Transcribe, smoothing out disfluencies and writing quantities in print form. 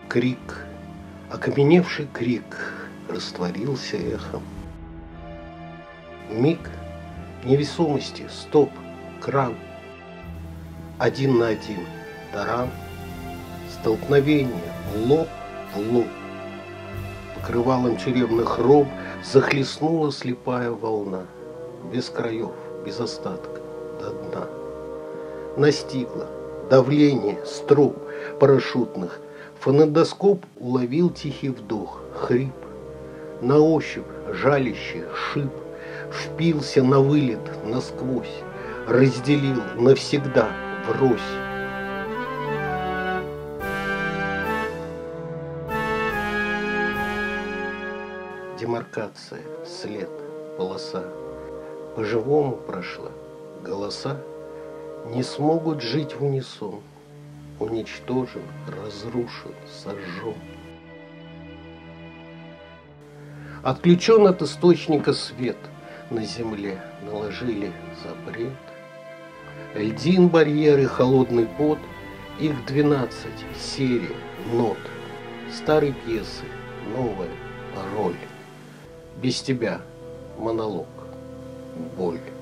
Крик, окаменевший крик, растворился эхом. Миг невесомости, стоп, кран. Один на один, таран. Столкновение, лоб в лоб. Покрывалом тюремных роб захлестнула слепая волна. Без краев, без остатка, до дна. Настигло давление струн парашютных. Фонендоскоп уловил тихий вдох, хрип. На ощупь жалящий шип впился на вылет насквозь, разделил навсегда врозь. Демаркация, след, полоса. По-живому прошла. Голоса не смогут жить в унисон. Уничтожен, разрушен, сожжен. Отключен от источника свет. На земле наложили запрет. Льдин, барьеры, холодный пот. Их 12, серия, нот. Старой пьесы, новая роль. Без тебя монолог, боль.